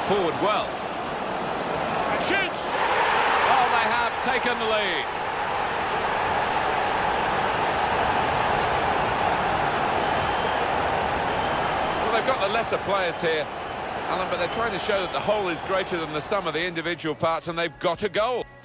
forward well. And shoots! Oh, they have taken the lead. Well, they've got the lesser players here, Alan, but they're trying to show that the whole is greater than the sum of the individual parts, and they've got a goal.